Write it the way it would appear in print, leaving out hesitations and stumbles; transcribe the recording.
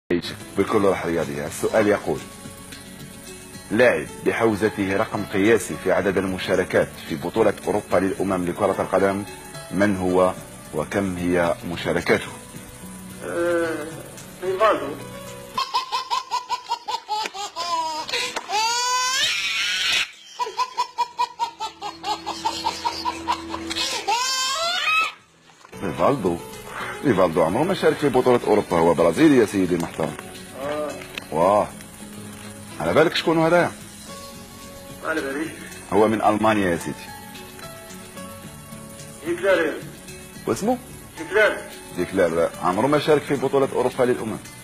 بكل روح رياضية. السؤال يقول: لاعب بحوزته رقم قياسي في عدد المشاركات في بطولة أوروبا للأمم لكرة القدم، من هو وكم هي مشاركاته؟ ريفالدو. ريفالدو عمره ما شارك في بطولة أوروبا، هو برازيلي يا سيدي المحترم. واه، على بالك شكون هذا؟ على بالي هو من ألمانيا يا سيدي. ديكلار. واسمه؟ ديكلار. ديكلار عمره ما شارك في بطولة أوروبا للأمم.